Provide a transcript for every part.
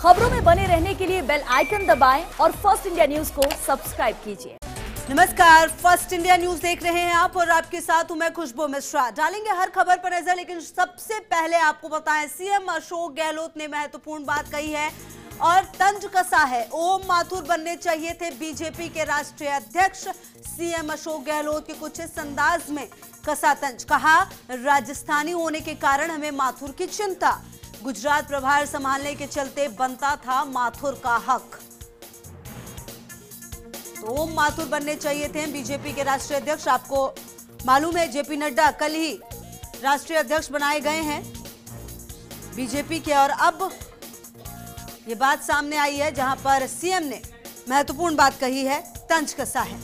खबरों में बने रहने के लिए बेल आइकन दबाएं और फर्स्ट इंडिया न्यूज को सब्सक्राइब कीजिए। नमस्कार, फर्स्ट इंडिया न्यूज देख रहे हैं आप और आपके साथ हूं मैं खुशबू मिश्रा। डालेंगे हर खबर पर नजर, लेकिन सबसे पहले आपको बताएं सीएम अशोक गहलोत ने महत्वपूर्ण बात कही है और तंज कसा है। ओम माथुर बनने चाहिए थे बीजेपी के राष्ट्रीय अध्यक्ष। सीएम अशोक गहलोत के कुछ इस अंदाज में कसा तंज, कहा राजस्थानी होने के कारण हमें माथुर की चिंता। गुजरात प्रभार संभालने के चलते बनता था माथुर का हक। तो ओम माथुर बनने चाहिए थे बीजेपी के राष्ट्रीय अध्यक्ष। आपको मालूम है जेपी नड्डा कल ही राष्ट्रीय अध्यक्ष बनाए गए हैं बीजेपी के, और अब ये बात सामने आई है जहां पर सीएम ने महत्वपूर्ण बात कही है, तंज कसा है।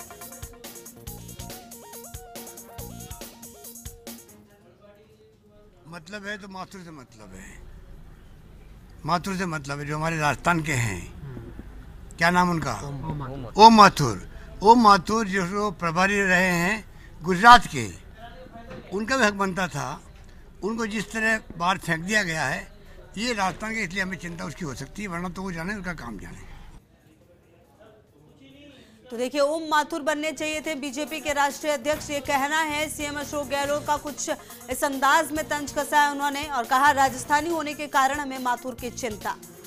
मतलब है तो माथुर से मतलब है, माथुर से मतलब है जो हमारे राजस्थान के हैं। क्या नाम उनका? ओम माथुर। ओम माथुर जो प्रभारी रहे हैं गुजरात के, उनका भी हक बनता था। उनको जिस तरह बाहर फेंक दिया गया है, ये राजस्थान के, इसलिए हमें चिंता उसकी हो सकती है, वरना तो वो जाने उनका काम जाने। तो देखिए, ओम माथुर बनने चाहिए थे बीजेपी के राष्ट्रीय अध्यक्ष, ये कहना है सीएम अशोक गहलोत का। कुछ इस अंदाज में तंज कसा है उन्होंने और कहा राजस्थानी होने के कारण हमें माथुर की चिंता।